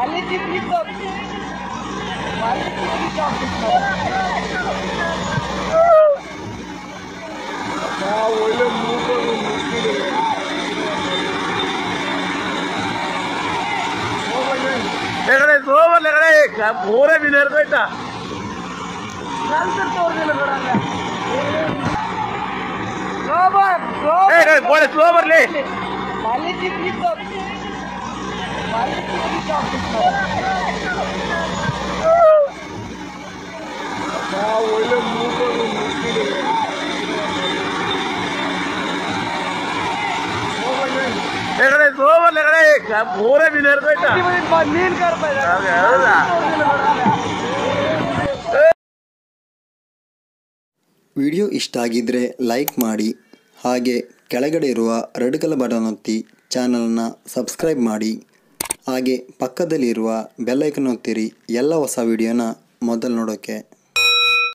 पूरे भी नहीं रहता स्लोवर ले स्लोवर ले पूरे भी नहीं रहता ವಿಡಿಯೋ ಇಷ್ಟ ಆಗಿದ್ರೆ ಲೈಕ್ ಮಾಡಿ, ಹಾಗೆ ಕೆಳಗಡೆ ಇರುವ ರೆಡ್ ಕಲರ್ ಬಟನ್ ಒತ್ತಿ ಚಾನಲನ್ನು ಸಬ್ಸ್ಕ್ರೈಬ್ ಮಾಡಿ, ಹಾಗೆ ಪಕ್ಕದಲ್ಲಿರುವ ಬೆಲ್ ಐಕನ್ ಒತ್ತಿರಿ ಎಲ್ಲ ಹೊಸ ವಿಡಿಯೋನ ಮೊದಲು ನೋಡೋಕ್ಕೆ.